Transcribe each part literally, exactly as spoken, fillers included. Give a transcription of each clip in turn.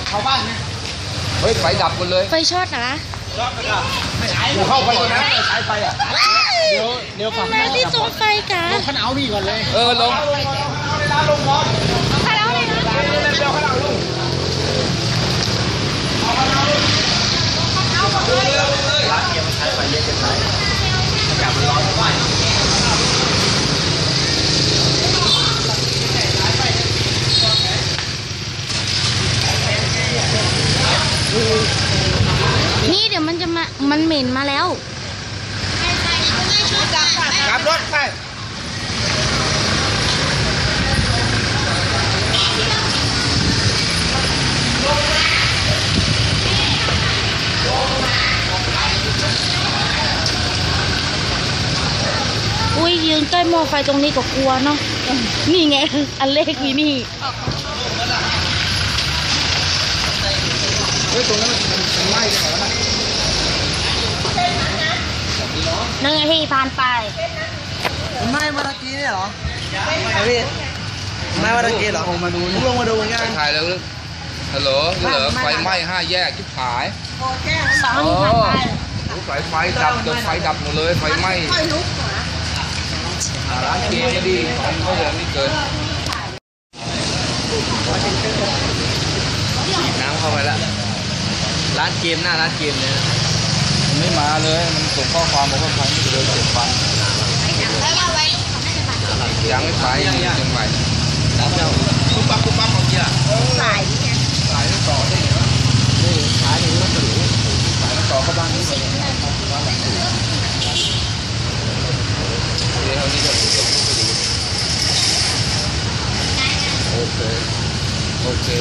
เข้าบ้านไหมเฮ้ยไฟดับหมดเลยไฟช็อตนะช็อตก็ไม่ใช่เข้าไปก่อนนะใช้ไฟอ่ะเดี๋ยวเดี๋ยวฝั่งมาที่ตรงไฟกันลงขนาวนี่ก่อนเลยเออลงลงเวลาลงก่อนขนาวเลยนะเดี๋ยวขนาวลงเอาขนาวลงเอาขนาวลงเลยลงเลยร้านเกียร์มันใช้ไฟเยอะเกินไปอากาศมันร้อนมากนี่เดี๋ยวมันจะมามันเหม็นมาแล้วกลับรถไปอุ้ยยืนใกล้หม้อไฟตรงนี้ก็กลัวเนาะนี่ไงอันเล็กนี่นี่เฮ้ยตรงนั้นมันไหม้กันเหรอนะหนึ่งนาทีผ่านไปมันไหม้มาตะกี้เนี่ยเหรอพี่ไหม้มาตะกี้เหรอลงมาดูลงมาดูเหมือนกันถ่ายแล้วฮัลโหลเหรอไฟไหม้ห้าแยกชิบหายสองนาทีผ่านไปสายไฟดับเดินไฟดับหมดเลยไฟไหม้ร้านเกมก็ดีมันก็ยังไม่เกินฉีดน้ำเข้าไปแล้วร้านเกมหน้าร้านเกมเลยมันไม่มาเลยมันส่งข้อความบอกว่าไฟไม่เกินเจ็ดวันยังไม่ไปยังยังไปแล้วเจ้าปุ๊บปั๊บปุ๊บปั๊บของเจ้าสายเนี่ยสายต่อได้เหรอนี่สายนี่มันสลุสายต่อเข้าบ้านนี่เลยเดี๋ยวนี้ก็โอเคโอเค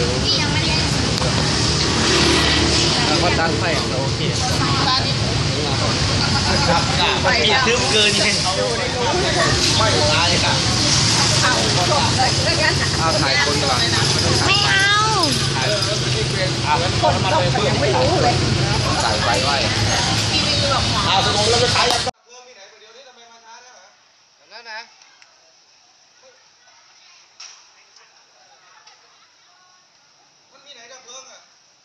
แล้วก็ตั้งไฟโอเคครับไฟทึบเกินไงไม่ตายเลยค่ะเอาถ่ายคนดีกว่าไม่เอาคนตกก็ยังไม่รู้เลยใส่ไฟไว้เอาสมมติเราไปขายอย่างนั้นนะมันมีไหนดับเพลิงอ่ะ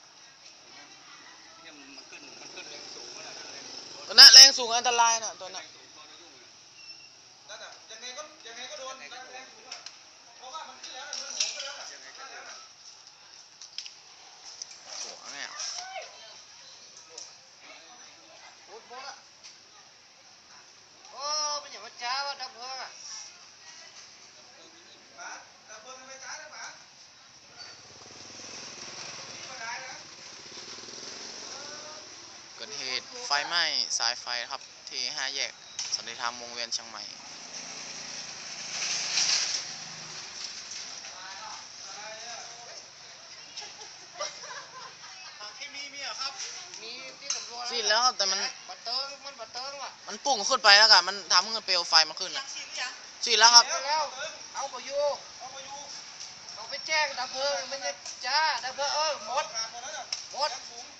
เนี่ยมันขึ้นมันขึ้นแรงสูงขนาดนั้นเลยตัวนั้นแรงสูงอันตรายน่ะตัวนั้นนั่นอ่ะยังไงก็ยังไงก็โดนแรงสูงอ่ะเพราะว่ามันขึ้นแล้วมันหงไปแล้วอ่ะยังไงก็แล้วอ่ะโอ้โหเนี่ยโอ้โหอ่ะโอ้เป็นอย่างว่าจ้าว่าดับเพลิงอ่ะดับเพลิงไม่จ้าได้ปะเกิดเหตุไฟไหม้สายไฟครับที่ห้าแยกสันติธรรมวงเวียนเชียงใหม่สิแล้วครับแต่มันบัตเติงมันบัตเติงอ่ะมันปุ่งขึ้นไปแล้วกันมันทำให้เปลวไฟมาขึ้นอ่ะสิแล้วครับเอาไปอยู่เอาไปอยู่เอาไปแจ้งดับเพลิงไม่ใช่จ้าดับเพลิงเออหมดหมด